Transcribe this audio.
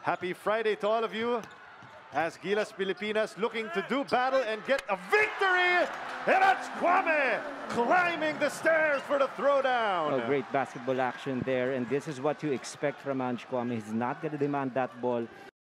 Happy Friday to all of you. As Gilas Pilipinas looking to do battle and get a victory. And Ange Kouame climbing the stairs for the throwdown. Oh, great basketball action there. And this is what you expect from Ange Kouame. He's not going to demand that ball.